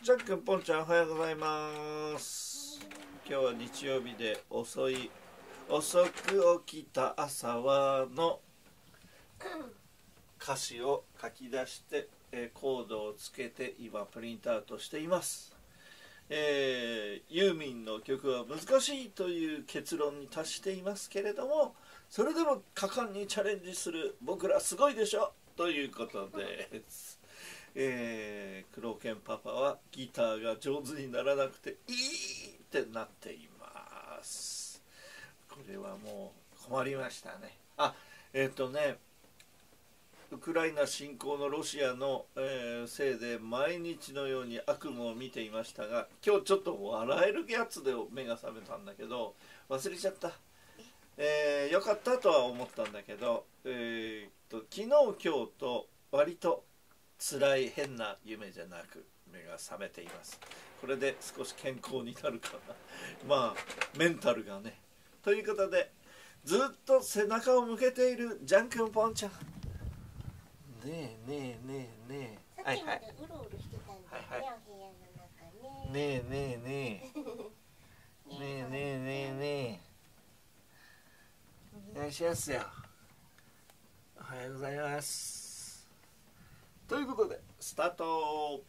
ジャックンポンちゃんおはようございます。今日は日曜日で遅く起きた朝はの歌詞を書き出してコードをつけて今プリントアウトしています。ユーミンの曲は難しいという結論に達していますけれども、それでも果敢にチャレンジする僕らすごいでしょということです。黒犬パパはギターが上手にならなくていいってなっています。これはもう困りましたね。ウクライナ侵攻のロシアの、せいで毎日のように悪夢を見ていましたが、今日ちょっと笑えるやつで目が覚めたんだけど忘れちゃった。よかったとは思ったんだけど、昨日今日と割と辛い変な夢じゃなく目が覚めています。これで少し健康になるかなまあメンタルがね。ということでずっと背中を向けているジャンクンポンちゃん、ねえねえねえねえ、 はいはい、うろうろしてたんだよね、お部屋の中ね。 ねえねえねえねえねえねえねえ、いらっしゃいますよ。おはようございます。ということでスタート。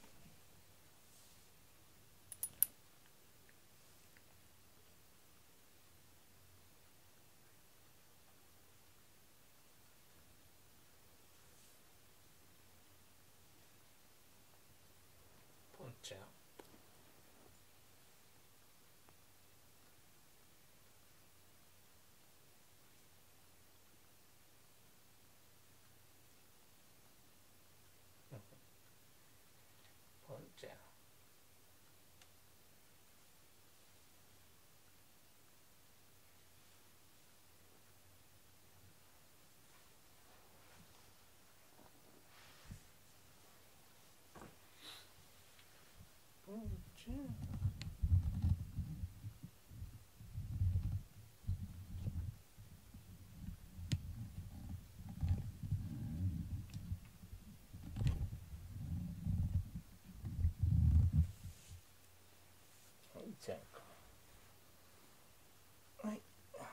ポンちゃん、ポンちゃん、ポンちゃん、ポンちゃんか。はい。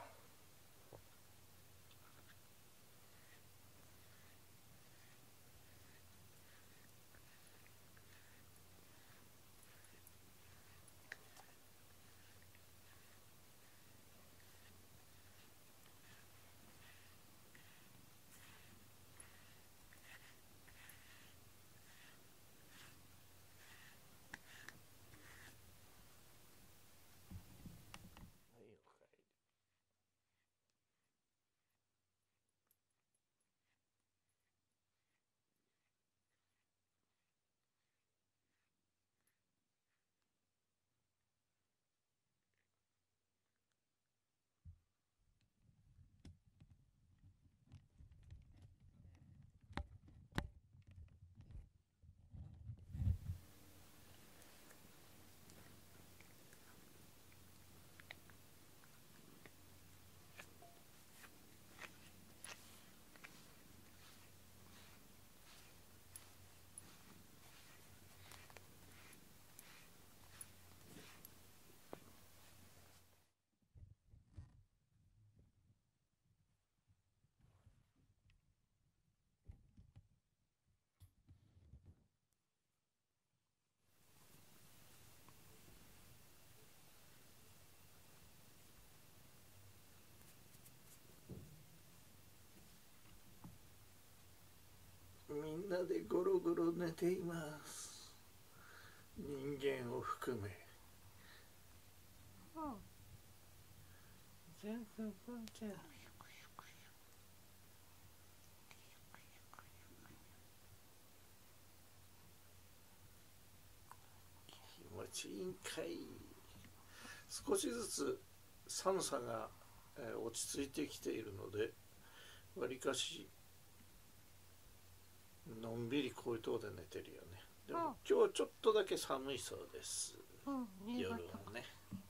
みんなでゴロゴロ寝ています。人間を含め。ジャンクンポンちゃん、気持ちいいんかい。少しずつ寒さが落ち着いてきているので、わりかしのんびりこういうとこで寝てるよね。でも今日はちょっとだけ寒いそうです。夜はね。